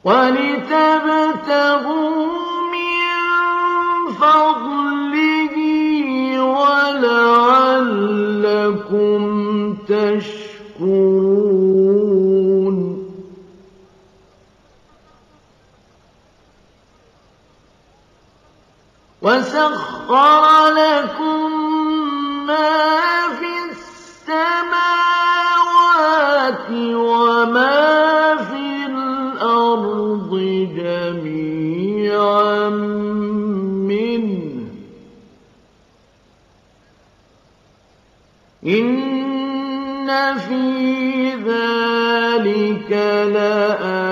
وَلِتَبْتَغُوا مِن فَضْلِهِ وَلَعَلَّكُمْ تَشْكُرُونَ وَسَخَّرَ لَكُم مَّا فِي السَّمَاوَاتِ وَمَا فِي الْأَرْضِ جَمِيعًا مِّنْهُ ۚ إِنَّ فِي ذَٰلِكَ لَآيَاتٍ